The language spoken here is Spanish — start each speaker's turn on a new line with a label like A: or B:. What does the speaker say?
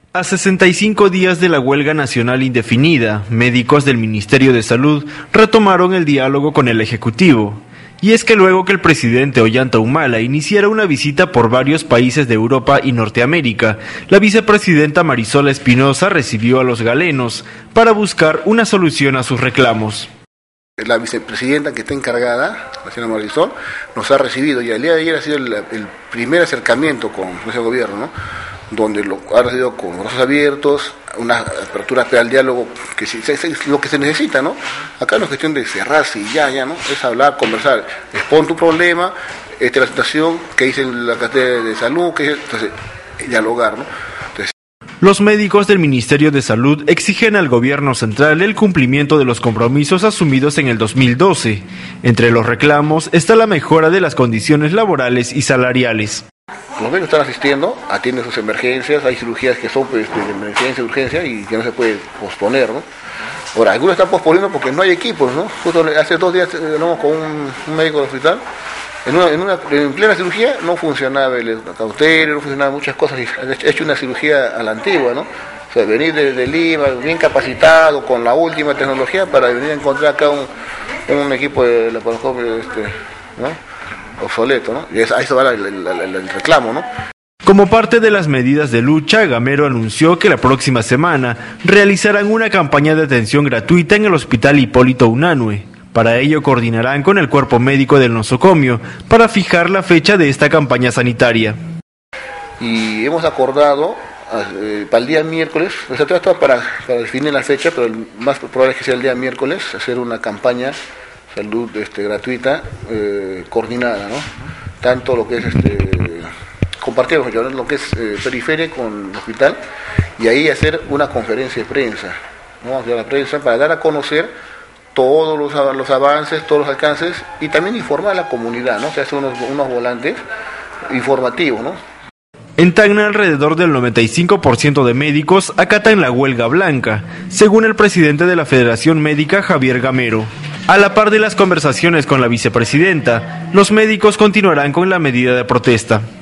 A: A 65 días de la huelga nacional indefinida, médicos del Ministerio de Salud retomaron el diálogo con el Ejecutivo. Y es que luego que el presidente Ollanta Humala iniciara una visita por varios países de Europa y Norteamérica, la vicepresidenta Marisol Espinosa recibió a los galenos para buscar una solución a sus reclamos.
B: La vicepresidenta que está encargada, la señora Marisol, nos ha recibido y el día de ayer ha sido el primer acercamiento con ese gobierno, ¿no? Donde lo ha recibido con los brazos abiertos, una apertura al diálogo, que es lo que se necesita, ¿no? Acá no es cuestión de cerrarse y ya, ¿no? Es hablar, conversar, expon tu problema, esta es la situación, que dice la cartera de salud, entonces, dialogar, ¿no?
A: Los médicos del Ministerio de Salud exigen al gobierno central el cumplimiento de los compromisos asumidos en el 2012. Entre los reclamos está la mejora de las condiciones laborales y salariales.
B: Los médicos están asistiendo, atienden sus emergencias, hay cirugías que son de emergencia, urgencia y que no se puede posponer, ¿no? Ahora, algunos están posponiendo porque no hay equipos, ¿no? Justo hace 2 días hablamos con un médico del hospital, en plena cirugía no funcionaba el cauterio, no funcionaban muchas cosas, y ha hecho una cirugía a la antigua, ¿no? O sea, venir desde Lima, bien capacitado, con la última tecnología para venir a encontrar acá un equipo de laparoscopio, ¿no? Obsoleto, ¿no? Y a eso va el reclamo, ¿no?
A: Como parte de las medidas de lucha, Gamero anunció que la próxima semana realizarán una campaña de atención gratuita en el Hospital Hipólito Unanue. Para ello coordinarán con el cuerpo médico del nosocomio para fijar la fecha de esta campaña sanitaria.
B: Y hemos acordado para el día miércoles, se trata para definir la fecha, pero el más probable es que sea el día miércoles, hacer una campaña salud gratuita, coordinada, ¿no? Tanto lo que es compartir lo que es periferia con el hospital, y ahí hacer una conferencia de prensa, ¿no? Hacer la prensa para dar a conocer todos los avances, todos los alcances, y también informar a la comunidad, ¿no? Se hacen unos volantes informativos, ¿no?
A: En Tacna, alrededor del 95% de médicos acatan la huelga blanca, según el presidente de la Federación Médica, Javier Gamero. A la par de las conversaciones con la vicepresidenta, los médicos continuarán con la medida de protesta.